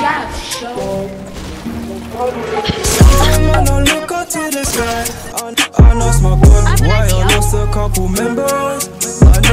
Sometimes I look up to the sky. I lost my gun, why I lost a couple members. I